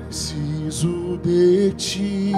Preciso de ti.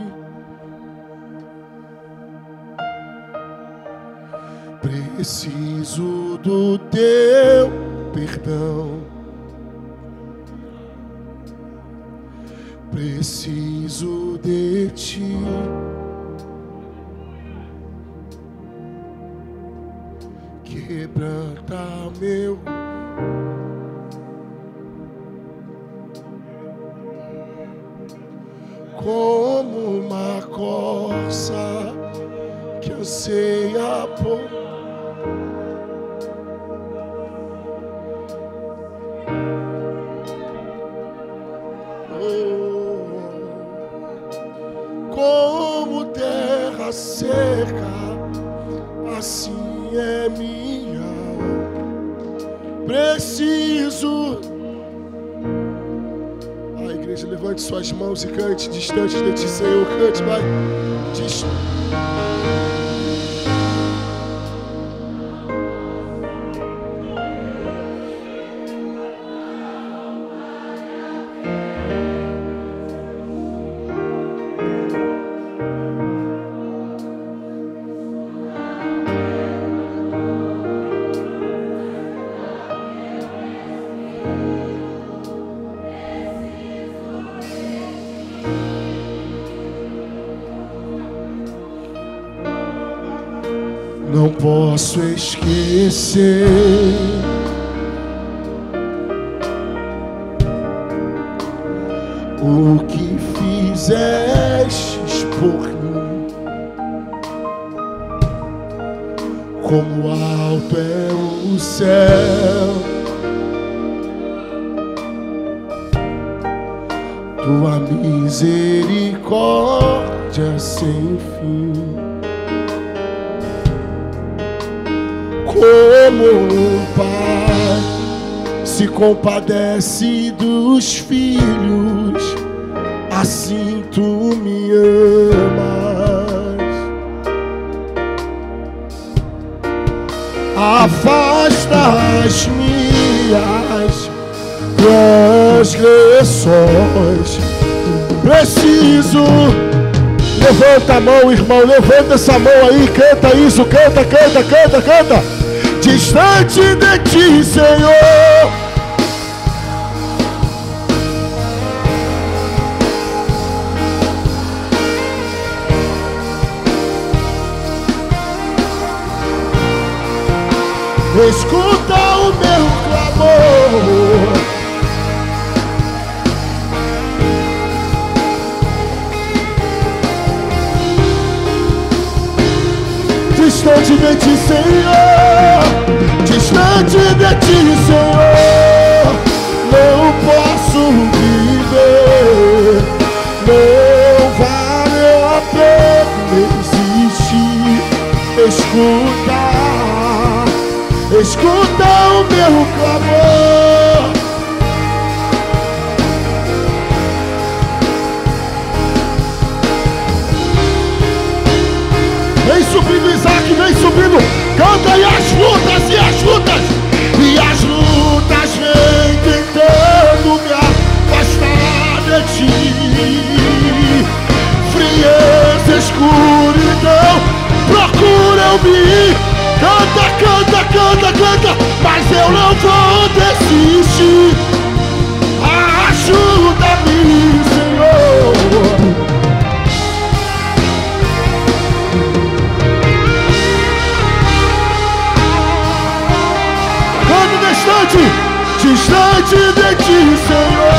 Preciso do teu perdão. Preciso de ti. Quebranta meu como uma corça que anseia por como terra seca, assim é minha alma. Preciso. A igreja, levante suas mãos e cante. Distante de ti, Senhor, cante, vai. Não posso esquecer o que fizestes por mim. Como alto é o céu, tua misericórdia sem fim. Como um pai se compadece dos filhos, assim tu me amas. Afasta as minhas transgressões. Preciso. Levanta a mão, irmão, levanta essa mão aí, canta isso, canta, canta, canta, canta. Distante de ti, Senhor, escuta o meu clamor. Distante de ti, Senhor, distante de ti, Senhor, não posso viver, não vale a pena existir. Escuta o meu clamor. Vem subindo, Isaac, vem subindo. Canta e as lutas, e as lutas. E as lutas vêm tentando me afastar de ti. Frieza, escuridão procuram-me. Canta, canta, canta, canta. Mas eu não vou desistir. Ajuda-me, Senhor. Distante de ti, Senhor.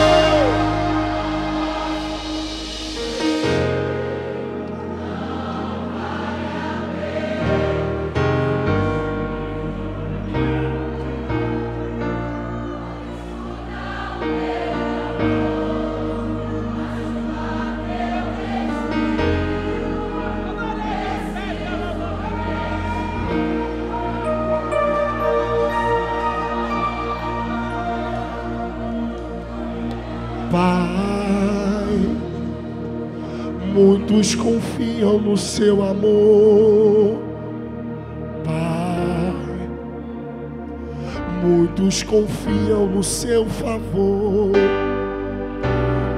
Pai, muitos confiam no seu amor. Pai, muitos confiam no seu favor.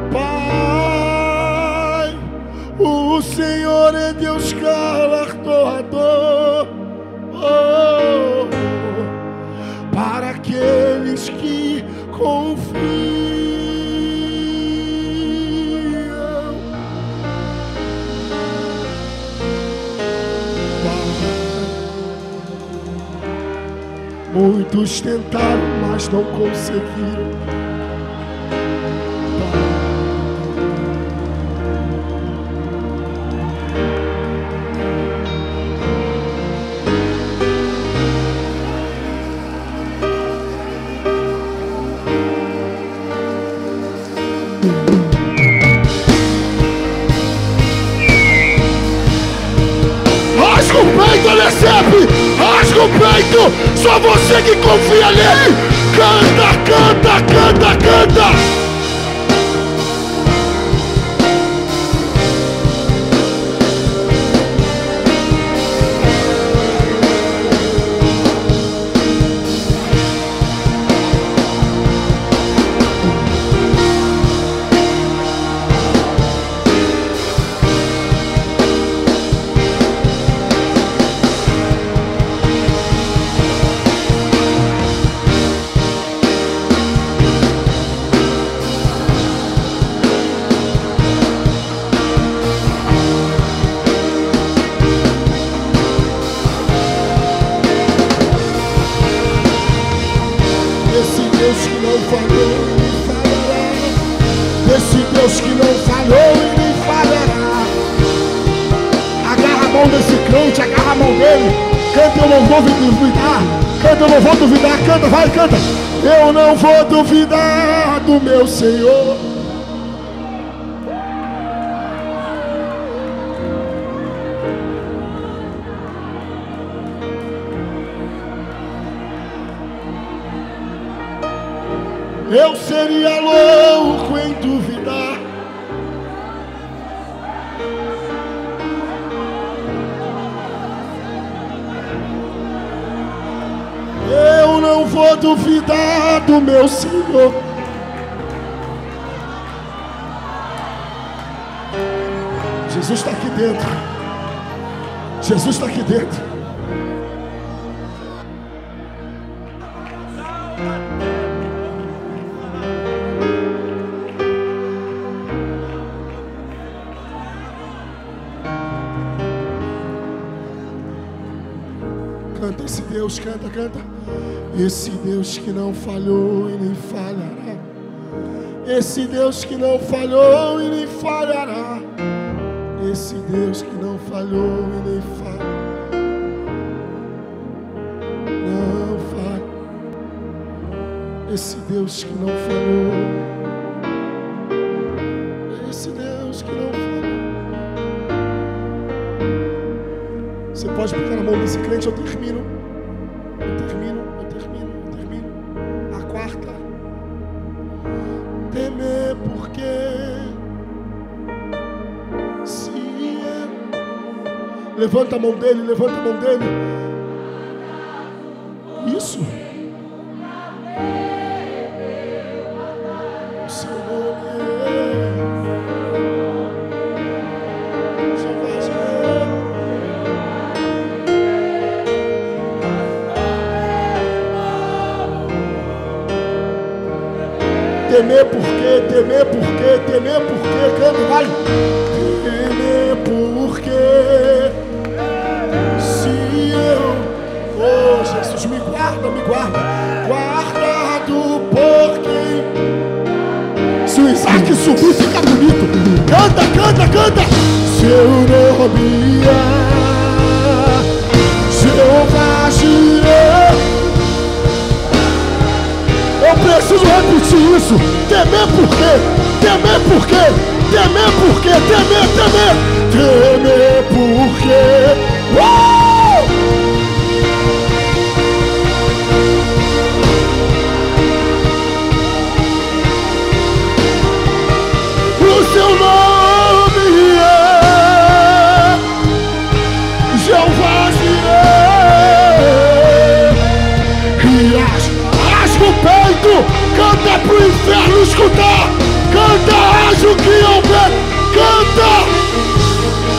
O Senhor é Deus galardoador, para aqueles que confiam. Muitos tentaram, mas não conseguiram. Rasga o peito, Alessandro! Rasga o peito! Só você que confia nele! Canta, canta, canta, canta! Esse Deus que não falhou e nem falhará. Agarra a mão desse crente, agarra a mão dele. Canta, eu não vou duvidar. Canta, eu não vou duvidar. Canta, vai, canta. Eu não vou duvidar do meu Senhor. Eu seria louco em duvidar. Eu não vou duvidar do meu Senhor. Jesus está aqui dentro. Jesus está aqui dentro. Canta esse Deus, canta, canta. Esse Deus que não falhou e nem falhará. Esse Deus que não falhou e nem falhará. Esse Deus que não falhou e nem falhará. Não falha. Esse Deus que não falhou. Esse Deus que não falhou. Você pode pegar na mão desse crente, eu termino. A quarta. Temer porque se eu... Levanta a mão dele, levanta a mão dele. Isso. O seu nome Temer porque, canta, vai. Temer porque se eu, oh Jesus, me guarda, guardado por quem. Se o Isaac subir, fica bonito. Canta, canta, canta. Seu nome é Jeová Jireh. Eu preciso repetir isso. Temer por quê? Temer por quê? Temer por quê? Temer por quê? O seu nome é Jeová Jireh. E rasga o peito. Canta pro inferno escutar. Canta, haja o que houver. Canta.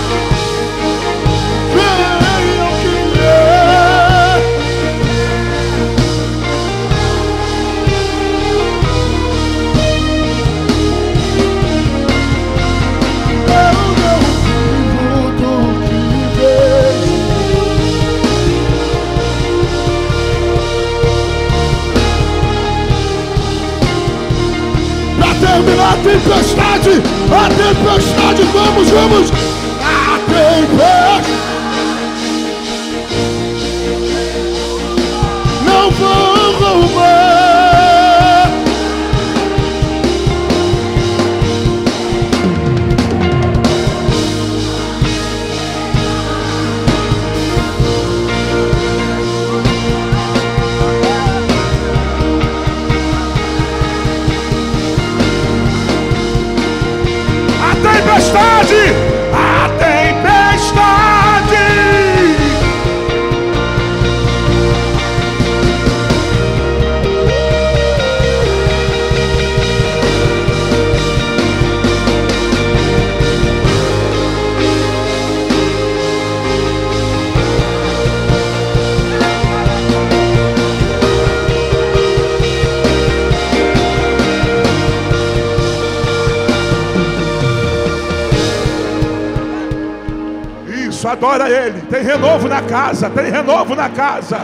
terminar a tempestade. A tempestade, vamos, vamos. A tempestade. Não vão roubar. A tempestade. Adora Ele. Tem renovo na casa. Tem renovo na casa.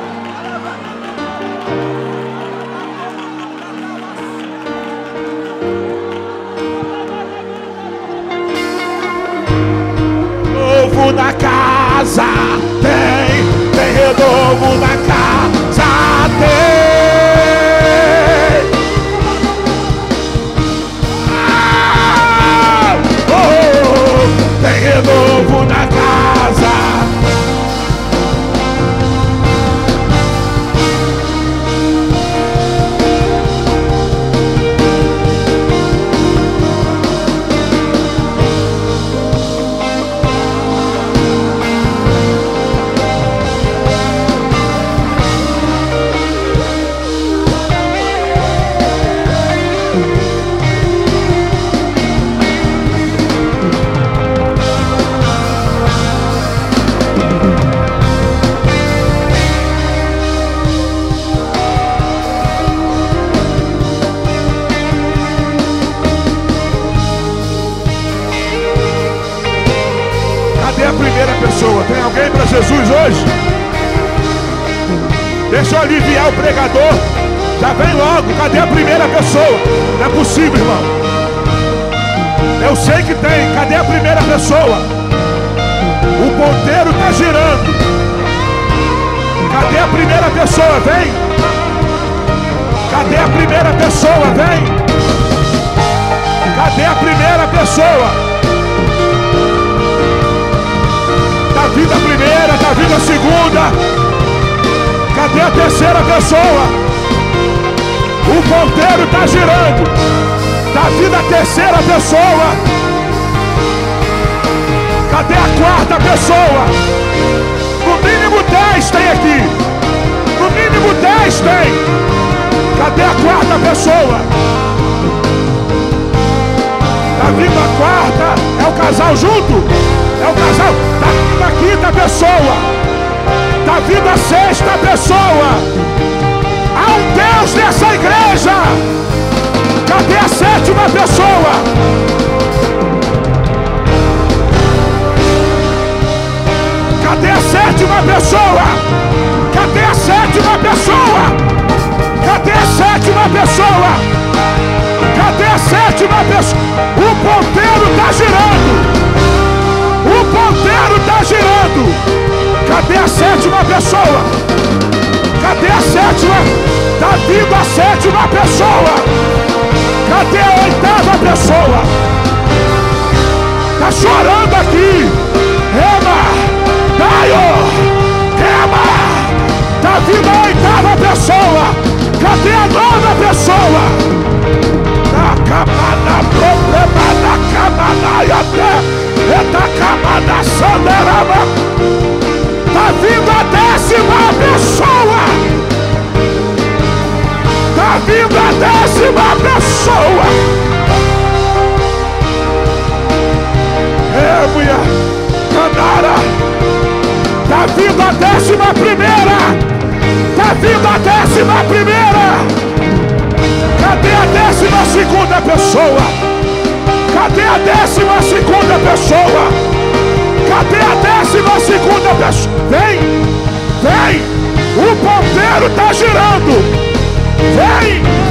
Renovo na casa. Tem renovo na casa. Tem renovo na casa. Tem alguém para Jesus hoje? Deixa eu aliviar o pregador. Já vem logo. Cadê a primeira pessoa? Não é possível, irmão. Eu sei que tem. Cadê a primeira pessoa? O ponteiro está girando. Cadê a primeira pessoa? Vem. Cadê a primeira pessoa? Vem. Cadê a primeira pessoa? Tá vindo a primeira, tá vindo a segunda. Cadê a terceira pessoa? O ponteiro tá girando. Tá vindo a terceira pessoa. Cadê a quarta pessoa? No mínimo 10 tem aqui. No mínimo 10 tem. Cadê a quarta pessoa? Tá vindo a quarta. É o casal junto? É o casal. Tá vindo a quinta pessoa. Tá vindo a sexta pessoa. Há um Deus nessa igreja. Cadê a sétima pessoa? Cadê a sétima pessoa? Cadê a sétima pessoa? Cadê a sétima pessoa? Cadê a sétima pessoa? O ponteiro tá girando. O ponteiro está girando. Cadê a sétima pessoa? Cadê a sétima? Está vindo a sétima pessoa. Cadê a oitava pessoa? Está chorando aqui. Rema, Daio, Rema. Está vindo a oitava pessoa. Cadê a nova pessoa? Na camada, problema na camada e até. Está camada sanderama. Está vindo a décima pessoa. Está vindo a décima pessoa. É, mulher. Canara. Está vindo a décima primeira. Está vindo a décima primeira. Cadê a décima segunda pessoa? Cadê a décima segunda pessoa? Cadê a décima segunda pessoa? Vem! Vem! O ponteiro está girando! Vem!